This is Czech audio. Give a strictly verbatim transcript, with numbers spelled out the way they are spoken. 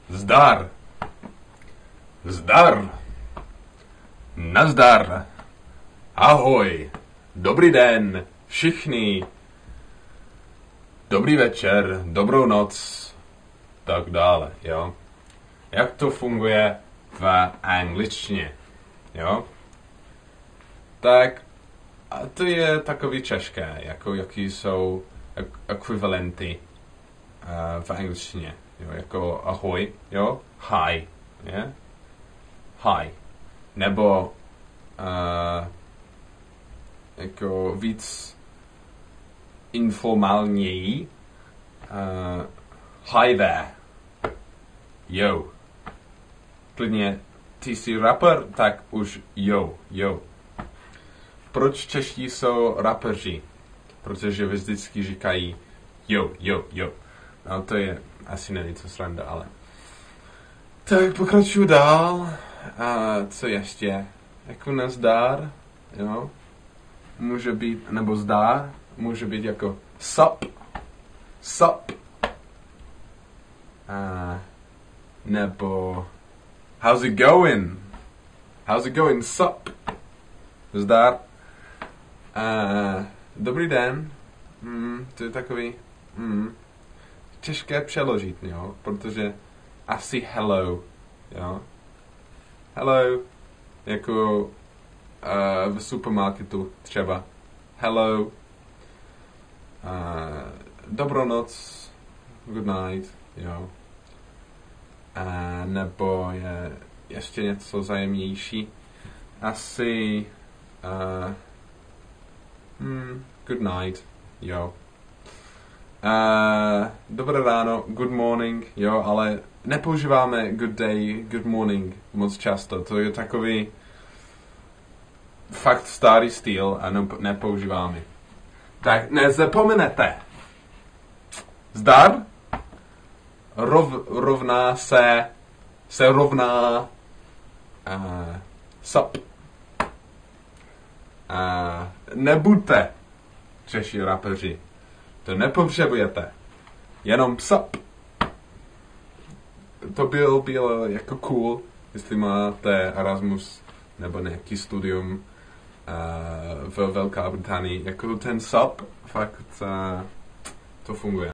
Zdar. Zdar. Nazdar. Ahoj. Dobrý den. Všichni. Dobrý večer. Dobrou noc. Tak dále, jo. Jak to funguje v angličtině, jo. Tak a to je takový těžké, jako jaký jsou ekvivalenty uh, v angličtině, jo, jako ahoj, jo, hi, je, hi, nebo uh, jako víc informálněji, uh, hi there, yo, klidně, ty jsi rapper, tak už yo, yo. Proč čeští jsou rapeři? Protože vždycky říkají jo, jo, jo. No to je asi není co sranda, ale... Tak pokračuju dál. A co ještě? Jako nazdar, jo? Může být, nebo zdár, může být jako sup, sup. A, nebo how's it going? How's it going, sup? Zdar. Uh, dobrý den. Mm, to je takový mm, těžké přeložit, jo, protože asi hello, jo. Hello, jako uh, v supermarketu třeba. Hello. Uh, dobrou noc. Good night, jo. Uh, nebo je ještě něco zajímavější. Asi uh, Hmm, good night, jo. Uh, dobré ráno, good morning, jo, ale nepoužíváme good day, good morning moc často. To je takový fakt starý styl a nepoužíváme. Tak nezapomenete. Zdar rov, rovná se, se rovná uh, sup. A nebuďte Češi rapeři. To nepotřebujete. Jenom sup. To byl, bylo jako cool, jestli máte Erasmus nebo nějaký studium uh, v Velké Británii. Jako ten sup, fakt uh, to funguje.